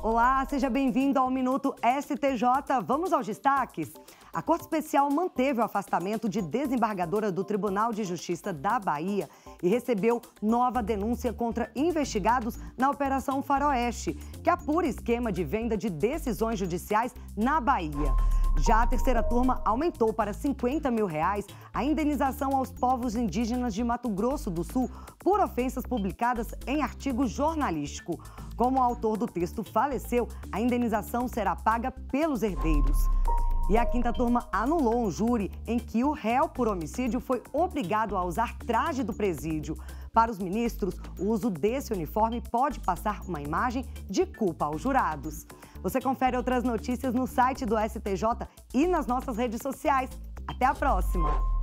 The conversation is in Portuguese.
Olá, seja bem-vindo ao Minuto STJ. Vamos aos destaques? A Corte Especial manteve o afastamento de desembargadora do Tribunal de Justiça da Bahia e recebeu nova denúncia contra investigados na Operação Faroeste, que apura esquema de venda de decisões judiciais na Bahia. Já a terceira turma aumentou para R$50 mil a indenização aos povos indígenas de Mato Grosso do Sul por ofensas publicadas em artigo jornalístico. Como o autor do texto faleceu, a indenização será paga pelos herdeiros. E a quinta turma anulou um júri em que o réu por homicídio foi obrigado a usar traje do presídio. Para os ministros, o uso desse uniforme pode passar uma imagem de culpa aos jurados. Você confere outras notícias no site do STJ e nas nossas redes sociais. Até a próxima!